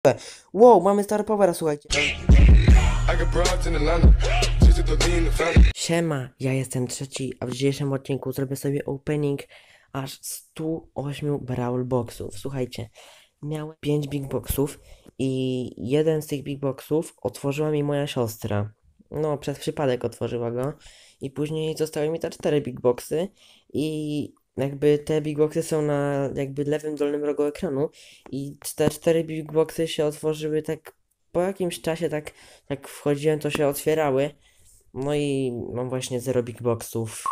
Wow, mamy Star Powera, słuchajcie. Siema, ja jestem trzeci, a w dzisiejszym odcinku zrobię sobie opening aż 108 Brawl Boxów. Słuchajcie, miałem 5 Big Boxów i jeden z tych Big Boxów otworzyła mi moja siostra. No, przez przypadek otworzyła go i później zostały mi te 4 Big Boxy i jakby te Big Boxy są na jakby lewym dolnym rogu ekranu i te 4 Big Boxy się otworzyły tak po jakimś czasie, tak jak wchodziłem, to się otwierały. No i mam właśnie 0 Big Boxów.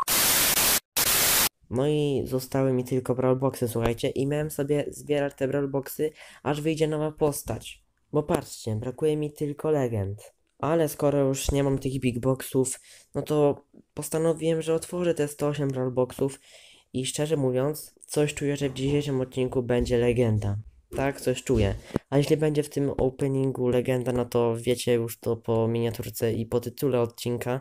No i zostały mi tylko Brawl Boxy, słuchajcie. I miałem sobie zbierać te Brawl Boxy, aż wyjdzie nowa postać. Bo patrzcie, brakuje mi tylko legend. Ale skoro już nie mam tych Big Boxów, no to postanowiłem, że otworzę te 108 Brawl Boxów. I szczerze mówiąc, coś czuję, że w dzisiejszym odcinku będzie legenda. Tak, coś czuję. A jeśli będzie w tym openingu legenda, no to wiecie już to po miniaturce i po tytule odcinka.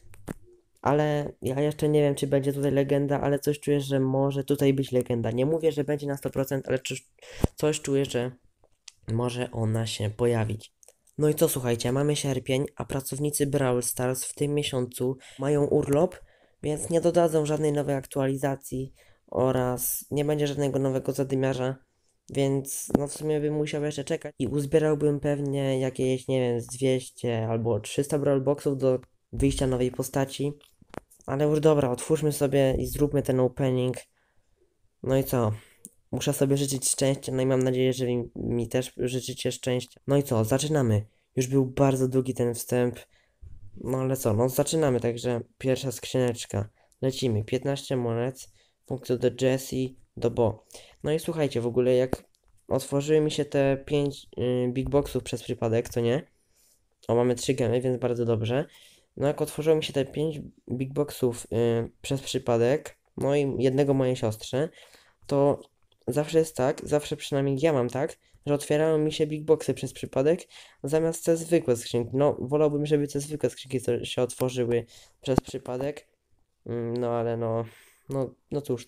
Ale ja jeszcze nie wiem, czy będzie tutaj legenda, ale coś czuję, że może tutaj być legenda. Nie mówię, że będzie na 100%, ale coś czuję, że może ona się pojawić. No i co, słuchajcie, mamy sierpień, a pracownicy Brawl Stars w tym miesiącu mają urlop, więc nie dodadzą żadnej nowej aktualizacji oraz nie będzie żadnego nowego zadymiarza, więc no w sumie bym musiał jeszcze czekać i uzbierałbym pewnie jakieś, nie wiem, z 200 albo 300 Brawl Boxów do wyjścia nowej postaci. Ale już dobra, otwórzmy sobie i zróbmy ten opening. No i co? Muszę sobie życzyć szczęścia, no i mam nadzieję, że mi też życzycie szczęścia. No i co? Zaczynamy. Już był bardzo długi ten wstęp. No ale co? No zaczynamy, także pierwsza skrzyneczka. Lecimy. 15 monet. Punkty do Jessie, do Bo. No i słuchajcie, w ogóle jak otworzyły mi się te 5 Big Boxów przez przypadek, co nie? O, mamy 3 gemy, więc bardzo dobrze. No jak otworzyło mi się te 5 Big Boxów przez przypadek, no i jednego mojej siostrze, to zawsze jest tak, zawsze przynajmniej ja mam tak, że otwierają mi się Big Boxy przez przypadek, zamiast te zwykłe skrzynki. No, wolałbym, żeby te zwykłe skrzynki się otworzyły przez przypadek, no ale no cóż,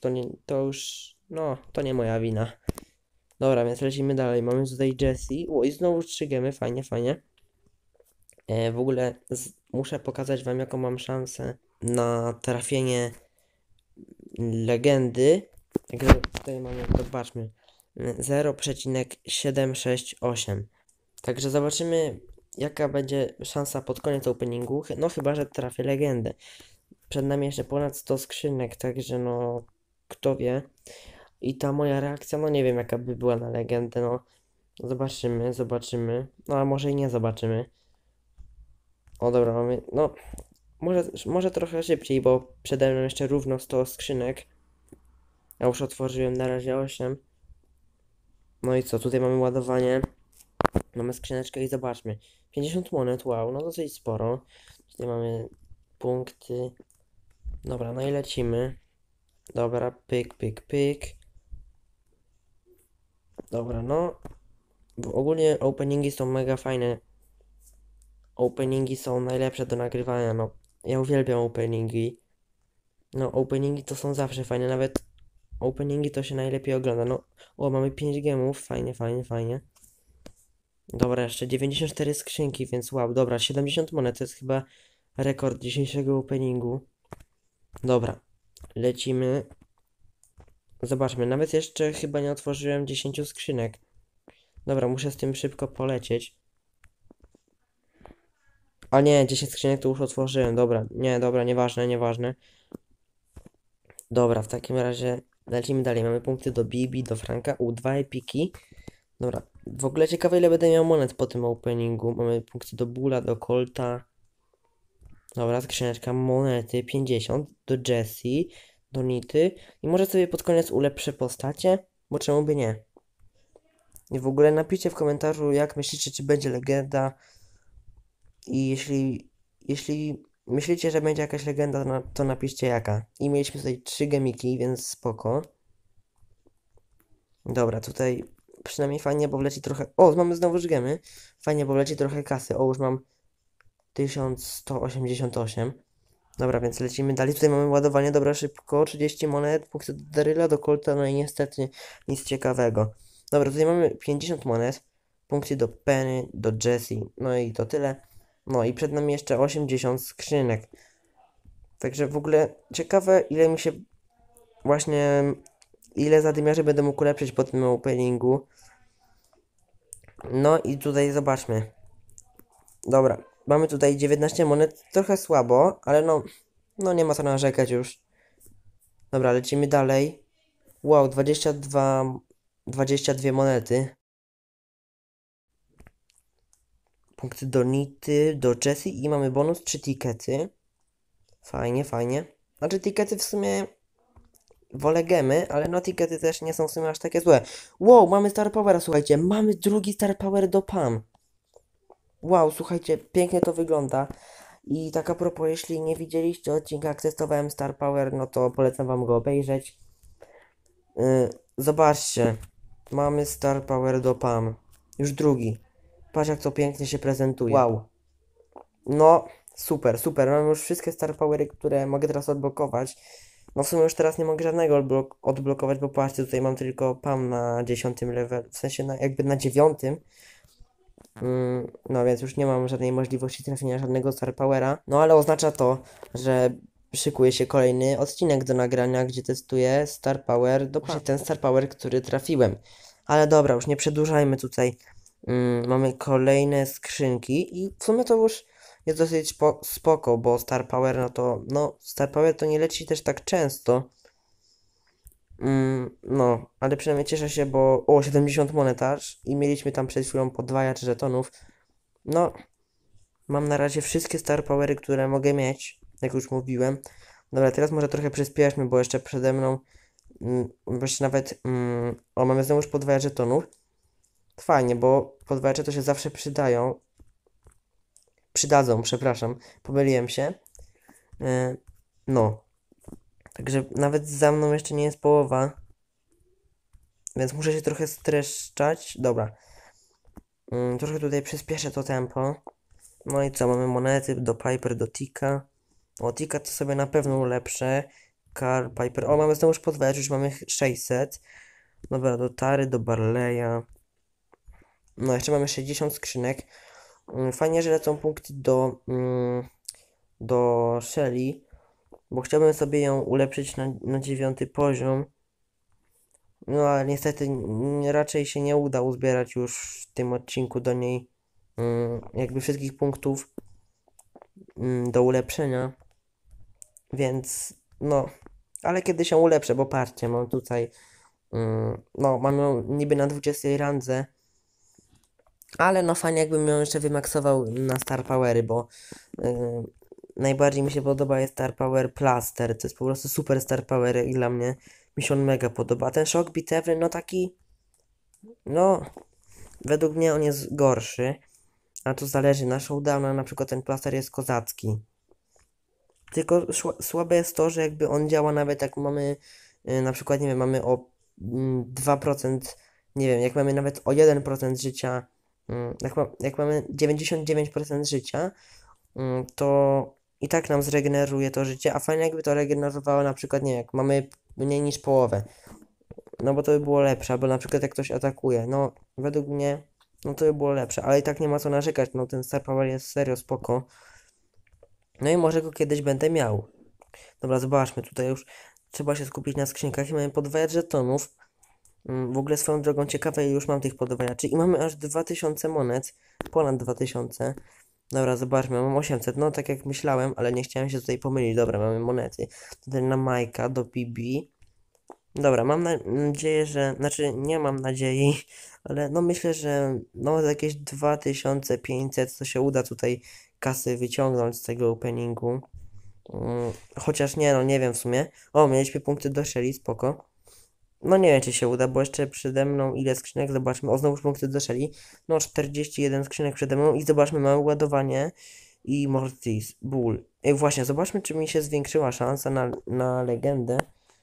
to nie moja wina. Dobra, więc lecimy dalej. Mamy tutaj Jessie. O, i znowu 3 gemy, fajnie, fajnie. W ogóle muszę pokazać wam, jaką mam szansę na trafienie legendy. Także tutaj mamy, zobaczmy, 0,768. Także zobaczymy, jaka będzie szansa pod koniec openingu. No chyba, że trafię legendę. Przed nami jeszcze ponad 100 skrzynek, także no, kto wie. I ta moja reakcja, no nie wiem, jaka by była na legendę, no. Zobaczymy. No a może i nie zobaczymy. O dobra, mamy, no, może trochę szybciej, bo przede mną jeszcze równo 100 skrzynek. Ja już otworzyłem na razie 8. No i co, tutaj mamy ładowanie. Mamy skrzyneczkę i zobaczmy. 50 monet, wow, no dosyć sporo. Tutaj mamy punkty. Dobra, no i lecimy. Dobra, pyk. Dobra, no. Ogólnie openingi są mega fajne. Openingi są najlepsze do nagrywania, no. Ja uwielbiam openingi. No, openingi to są zawsze fajne, nawet openingi to się najlepiej ogląda. No, o, mamy 5 gemów, fajnie. Dobra, jeszcze 94 skrzynki, więc wow, dobra, 70 monet, to jest chyba rekord dzisiejszego openingu. Dobra, lecimy. Zobaczmy, nawet jeszcze chyba nie otworzyłem 10 skrzynek. Dobra, muszę z tym szybko polecieć. A nie, 10 skrzynek to już otworzyłem, dobra, nieważne. Dobra, w takim razie lecimy dalej. Mamy punkty do Bibi, do Franka, 2 epiki. Dobra, w ogóle ciekawe, ile będę miał monet po tym openingu. Mamy punkty do Bula, do Colta. Dobra, skrzyneczka monety 50, do Jessie, do Nity. I może sobie pod koniec ulepszę postacie, bo czemu by nie. I w ogóle napiszcie w komentarzu, jak myślicie, czy będzie legenda. I jeśli myślicie, że będzie jakaś legenda, no to napiszcie jaka. I mieliśmy tutaj 3 gemiki, więc spoko. Dobra, tutaj przynajmniej fajnie, bo wleci trochę... O, mamy znowu gemy. Fajnie, bo wleci trochę kasy. O, już mam 1188. Dobra, więc lecimy dalej. Tutaj mamy ładowanie, dobra, szybko. 30 monet, punkty do Daryla, do Colta, no i niestety nic ciekawego. Dobra, tutaj mamy 50 monet, punkty do Penny, do Jessie. No i to tyle. No i przed nami jeszcze 80 skrzynek. Także w ogóle ciekawe, ile mi się właśnie, ile zadymiarzy będę mógł ulepszyć po tym openingu. No i tutaj zobaczmy. Dobra, mamy tutaj 19 monet, trochę słabo, ale no nie ma co narzekać już. Dobra, lecimy dalej. Wow, 22 monety. Punkty do Nity, do Jessie i mamy bonus 3 tikety. Fajnie, fajnie. Znaczy tikety w sumie wolę gemy, ale no tikety też nie są w sumie aż takie złe. Wow, mamy Star Powera, słuchajcie, mamy drugi Star Power do Pam. Wow, słuchajcie, pięknie to wygląda. I tak a propos, jeśli nie widzieliście odcinka, jak testowałem Star Power, no to polecam wam go obejrzeć. Zobaczcie, mamy Star Power do Pam. Już drugi. Patrz jak to pięknie się prezentuje. Wow. No, super, super. Mam już wszystkie Star Powery, które mogę teraz odblokować. No w sumie już teraz nie mogę żadnego odblokować, bo patrzcie, tutaj mam tylko Pam na 10 level, w sensie jakby na 9. No więc już nie mam żadnej możliwości trafienia żadnego Star Powera. No ale oznacza to, że szykuje się kolejny odcinek do nagrania, gdzie testuję Star Power, dokładnie ten Star Power, który trafiłem. Ale dobra, już nie przedłużajmy tutaj. Mamy kolejne skrzynki i w sumie to już jest dosyć spoko, bo Star Power Star Power to nie leci też tak często. No, ale przynajmniej cieszę się, bo 70 monetarz i mieliśmy tam przed chwilą podwajacz żetonów. No, mam na razie wszystkie Star Powery, które mogę mieć, jak już mówiłem. Dobra, teraz może trochę przyspieszmy, bo jeszcze przede mną, bo jeszcze nawet, mamy znowu już podwajacz żetonów. Fajnie, bo podwajacze to się zawsze przydają. Przydadzą, przepraszam, pomyliłem się. No. Także nawet za mną jeszcze nie jest połowa. Więc muszę się trochę streszczać. Dobra. Trochę tutaj przyspieszę to tempo. No i co? Mamy monety do Piper, do Tika. O, Tika to sobie na pewno ulepszę. Carl, Piper. O, mamy znowu już podwajacz, już mamy 600. Dobra, do Tary, do Barleya. No, jeszcze mamy 60 skrzynek. Fajnie, że lecą punkty do Shelly, bo chciałbym sobie ją ulepszyć na 9 poziom. No ale niestety raczej się nie uda uzbierać już w tym odcinku do niej jakby wszystkich punktów do ulepszenia. Więc no, ale kiedy się ulepszę, bo patrzcie, mam tutaj mam ją niby na 20 randze. Ale no fajnie jakbym ją jeszcze wymaksował na Star Powery, bo najbardziej mi się podoba jest Star Power Plaster. To jest po prostu super Star Power i dla mnie mi się on mega podoba. A ten Shock Bitewny, no taki, no według mnie on jest gorszy. A to zależy, na Showdowna na przykład ten plaster jest kozacki. Tylko słabe jest to, że jakby on działa nawet jak mamy na przykład, nie wiem, mamy o 2%, nie wiem, jak mamy nawet o 1% życia. Jak mamy 99% życia, to i tak nam zregeneruje to życie, a fajnie jakby to regenerowało na przykład, nie wiem, jak mamy mniej niż połowę. No bo to by było lepsze, albo na przykład jak ktoś atakuje, no według mnie, no to by było lepsze, ale i tak nie ma co narzekać, no ten Star Power jest serio spoko. No i może go kiedyś będę miał. Dobra, zobaczmy, tutaj już trzeba się skupić na skrzynkach i mamy podwajacz żetonów. W ogóle swoją drogą ciekawe, już mam tych podwajaczy i mamy aż 2000 monet, ponad 2000. Dobra, zobaczmy, mam 800, no tak jak myślałem, ale nie chciałem się tutaj pomylić. Dobra, mamy monety. Tutaj na Majka, do PB. Dobra, mam nadzieję, że, znaczy nie mam nadziei, ale no myślę, że no za jakieś 2500 to się uda tutaj kasy wyciągnąć z tego openingu. Chociaż nie, no nie wiem w sumie. O, mieliśmy punkty do Shelly, spoko. No nie wiem, czy się uda, bo jeszcze przede mną ile skrzynek, zobaczmy, o znowuż punkty do Shelly. No 41 skrzynek przede mną i zobaczmy, małe ładowanie i Mortis, Bull. Właśnie, zobaczmy, czy mi się zwiększyła szansa na legendę.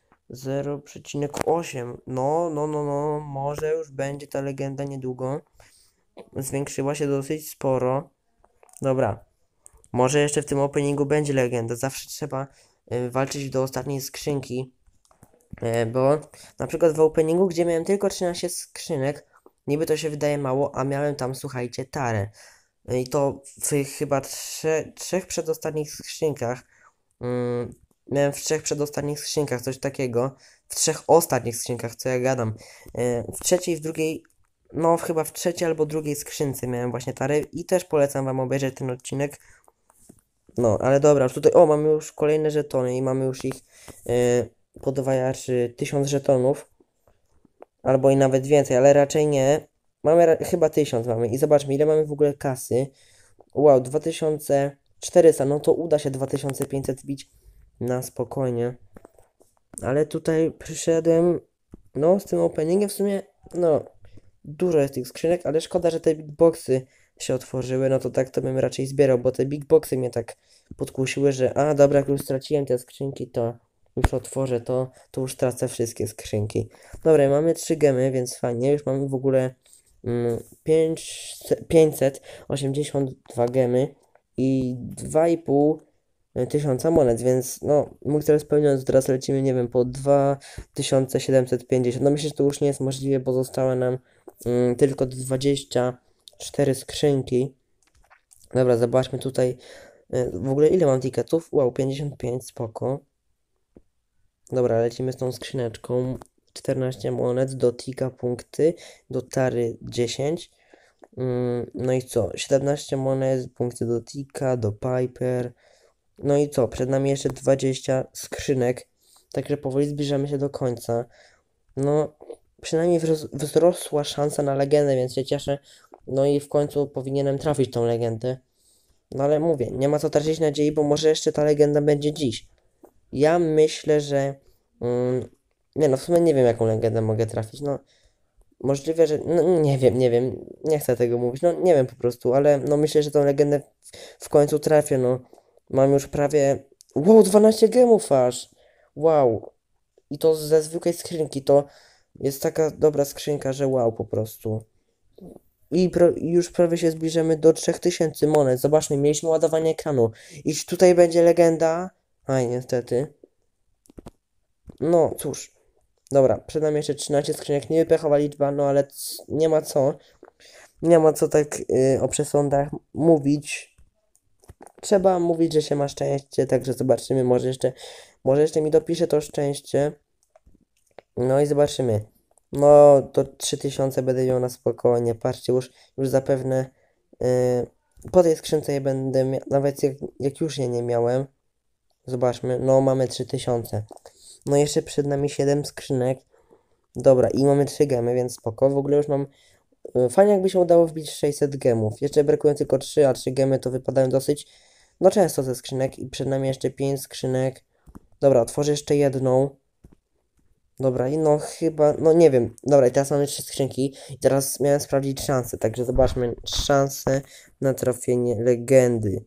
0,8. No, może już będzie ta legenda niedługo. Zwiększyła się dosyć sporo. Dobra, może jeszcze w tym openingu będzie legenda. Zawsze trzeba walczyć do ostatniej skrzynki. Bo na przykład w openingu, gdzie miałem tylko 13 skrzynek, Niby to się wydaje mało, a miałem tam, słuchajcie, tarę. I to w chyba trzech przedostatnich skrzynkach. Miałem w trzech przedostatnich skrzynkach coś takiego. W trzech ostatnich skrzynkach, co ja gadam. W trzeciej, w drugiej, no chyba w trzeciej albo drugiej skrzynce miałem właśnie tarę i też polecam wam obejrzeć ten odcinek. No, ale dobra, już tutaj, o, mamy już kolejne żetony i mamy już ich podwajaczy 1000 żetonów. Albo i nawet więcej, ale raczej nie. Mamy chyba 1000 mamy i zobaczmy ile mamy w ogóle kasy. Wow, 2400, no to uda się 2500 bić na spokojnie. Ale tutaj przyszedłem, no z tym openingiem w sumie, no dużo jest tych skrzynek, ale szkoda, że te big boxy się otworzyły, no to tak to bym raczej zbierał, bo te big boxy mnie tak podkusiły, że a dobra, jak już straciłem te skrzynki, to już otworzę to już tracę wszystkie skrzynki. Dobra, mamy 3 gemy, więc fajnie, już mamy w ogóle 582 gemy i 2,5 tysiąca monet, więc no, mój cel spełniony, teraz lecimy, nie wiem, po 2750. No myślę, że to już nie jest możliwe, bo zostały nam tylko 24 skrzynki. Dobra, zobaczmy tutaj, w ogóle ile mam ticketów? Wow, 55, spoko. Dobra, lecimy z tą skrzyneczką. 14 monet, do tika punkty, do tary 10. No i co? 17 monet, punkty do tika, do Piper. No i co? Przed nami jeszcze 20 skrzynek. Także powoli zbliżamy się do końca. No, przynajmniej wzrosła szansa na legendę, więc się cieszę. No i w końcu powinienem trafić tą legendę. No ale mówię, nie ma co tracić nadziei, bo może jeszcze ta legenda będzie dziś. Ja myślę, że... nie no, w sumie nie wiem jaką legendę mogę trafić. No, możliwe, że... No, nie wiem. Nie chcę tego mówić. No, nie wiem po prostu, ale no myślę, że tą legendę w końcu trafię, no. Mam już prawie... Wow, 12 gemów aż! Wow. I to ze zwykłej skrzynki, to jest taka dobra skrzynka, że wow po prostu. I już prawie się zbliżamy do 3000 monet. Zobaczmy, mieliśmy ładowanie ekranu. I tutaj będzie legenda. Aj, niestety. No, cóż. Dobra, przed nami jeszcze 13 skrzynek. Niewypechowa liczba, no ale nie ma co. Nie ma co tak o przesądach mówić. Trzeba mówić, że się ma szczęście, także zobaczymy, może jeszcze mi dopisze to szczęście. No i zobaczymy. No, to 3000 będę miał na spokojnie, patrzcie, już zapewne po tej skrzynce je będę miał, nawet jak już je nie miałem. Zobaczmy, no mamy 3000. No jeszcze przed nami 7 skrzynek. Dobra, i mamy 3 gemy, więc spoko. W ogóle już mam... Fajnie jakby się udało wbić 600 gemów. Jeszcze brakują tylko 3, a 3 gemy to wypadają dosyć no często ze skrzynek. I przed nami jeszcze 5 skrzynek. Dobra, otworzę jeszcze jedną. Dobra, i no chyba, no nie wiem. Dobra, i teraz mamy 3 skrzynki. I teraz miałem sprawdzić szanse, także zobaczmy szanse na trafienie legendy.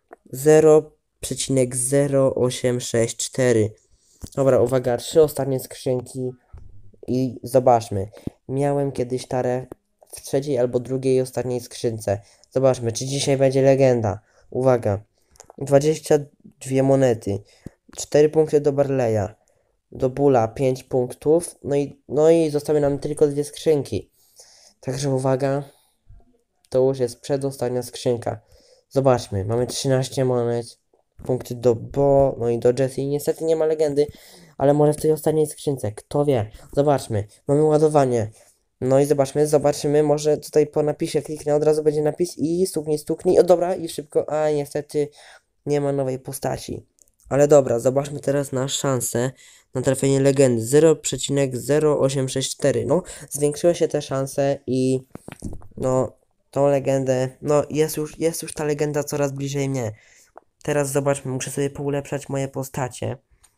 0,0864. Dobra, uwaga, 3 ostatnie skrzynki. I zobaczmy. Miałem kiedyś tarę w trzeciej albo drugiej ostatniej skrzynce. Zobaczmy, czy dzisiaj będzie legenda. Uwaga. 22 monety. 4 punkty do Barleya. Do Bulla 5 punktów. No i zostały nam tylko 2 skrzynki. Także uwaga. To już jest przedostatnia skrzynka. Zobaczmy. Mamy 13 monet. Punkty do Bo. No i do Jessie. Niestety nie ma legendy. Ale może w tej ostatniej skrzynce. Kto wie. Zobaczmy. Mamy ładowanie. No i zobaczymy. Może tutaj po napisie kliknę. Od razu będzie napis. I stuknij. O dobra. I szybko. A niestety nie ma nowej postaci. Ale dobra, zobaczmy teraz na szansę na trafienie legendy 0,0864. No, zwiększyły się te szanse i no, tą legendę, no jest już ta legenda coraz bliżej mnie. Teraz zobaczmy, muszę sobie poulepszać moje postacie.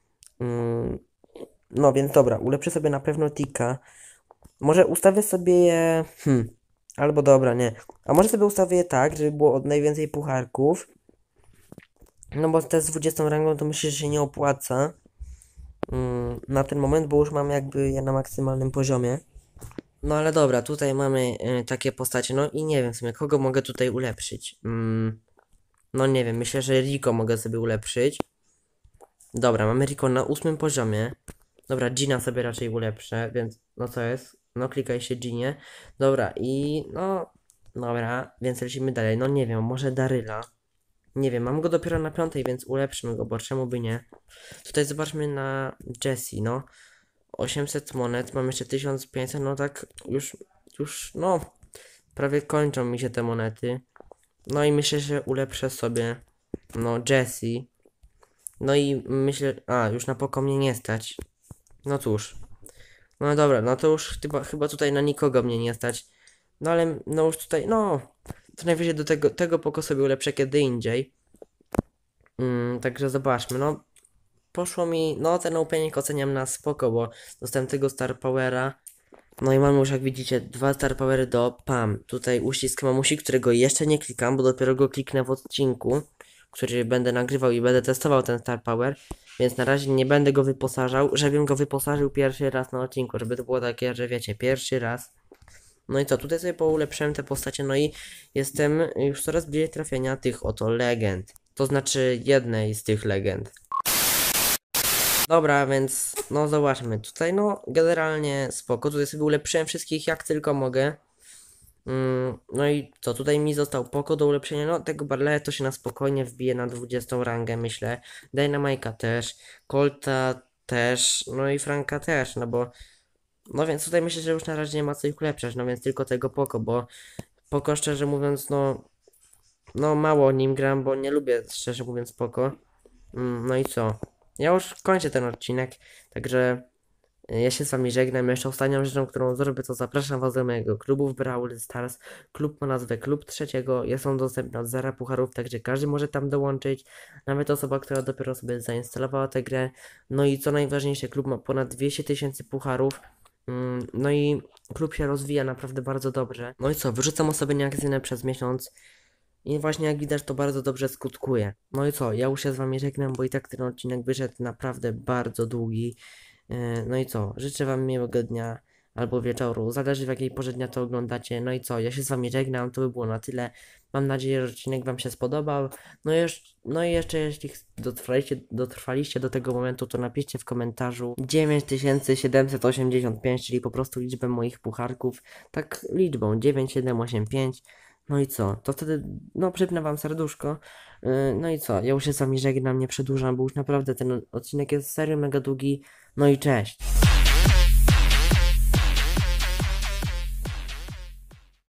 No więc dobra, ulepszę sobie na pewno tika. Może ustawię sobie je, albo dobra, nie. A może sobie ustawię je tak, żeby było od najwięcej pucharków. No bo te z 20 rangą to myślę, że się nie opłaca na ten moment, bo już mam jakby je na maksymalnym poziomie. No ale dobra, tutaj mamy takie postacie, no i nie wiem w sumie, kogo mogę tutaj ulepszyć. No nie wiem, myślę, że Rico mogę sobie ulepszyć. Dobra, mamy Rico na 8 poziomie. Dobra, Gina sobie raczej ulepszę, więc no co jest? No klikaj się Ginie. Dobra i no, dobra, więc lecimy dalej. No nie wiem, może Daryla. Nie wiem, mam go dopiero na 5, więc ulepszymy go, bo czemu by nie. Tutaj zobaczmy na Jessie, no. 800 monet, mam jeszcze 1500, no tak już, no, prawie kończą mi się te monety. No i myślę, że ulepszę sobie, no, Jessie. No i myślę, już na Poko mnie nie stać. No cóż. No dobra, no to już chyba tutaj na nikogo mnie nie stać. No ale, no już tutaj, no, to najwyżej do tego Poko sobie ulepszę kiedy indziej. Także zobaczmy, no. Poszło mi, no ten opening oceniam na spoko, bo dostałem tego Star Powera. No i mamy już, jak widzicie, 2 Star Powery do PAM. Tutaj uścisk mamusi, którego jeszcze nie klikam, bo dopiero go kliknę w odcinku, który będę nagrywał i będę testował ten Star Power. Więc na razie nie będę go wyposażał, żebym go wyposażył pierwszy raz na odcinku, żeby to było takie, że wiecie, pierwszy raz. No i co, tutaj sobie poulepszyłem te postacie, no i jestem już coraz bliżej trafienia tych oto legend. To znaczy jednej z tych legend. Dobra, więc no zobaczmy. Tutaj no generalnie spoko. Tutaj sobie ulepszyłem wszystkich jak tylko mogę. No i co, tutaj mi został Poko do ulepszenia. No tego Barleya to się na spokojnie wbije na 20 rangę, myślę. Dynamite'a też, Colta też, no i Franka też, no bo... No więc tutaj myślę, że już na razie nie ma co ich ulepszać, no więc tylko tego Poko, bo Poko szczerze mówiąc, no mało nim gram, bo nie lubię szczerze mówiąc Poko. No i co? Ja już kończę ten odcinek, także ja się z wami żegnam. Jeszcze ostatnią rzeczą, którą zrobię, to zapraszam was do mojego klubu w Brawl Stars. Klub ma nazwę Klub Trzeciego. Jest on dostępny od 0 pucharów, także każdy może tam dołączyć. Nawet osoba, która dopiero sobie zainstalowała tę grę. No i co najważniejsze, klub ma ponad 200 000 pucharów. No i klub się rozwija naprawdę bardzo dobrze. No i co, wyrzucam osoby nieaktywne przez miesiąc. I właśnie jak widać to bardzo dobrze skutkuje. No i co, ja już się z wami żegnam, bo i tak ten odcinek wyszedł naprawdę bardzo długi. No i co, życzę wam miłego dnia albo wieczoru, zależy w jakiej porze dnia to oglądacie. No i co, ja się z wami żegnam, to by było na tyle. Mam nadzieję, że odcinek wam się spodobał. No i jeszcze jeśli dotrwaliście do tego momentu, to napiszcie w komentarzu 9785, czyli po prostu liczbę moich pucharków. Tak liczbą 9785. No i co? To wtedy, no przypnę wam serduszko. No i co? Ja już się z wami żegnam, nie przedłużam, bo już naprawdę ten odcinek jest serio mega długi. No i cześć!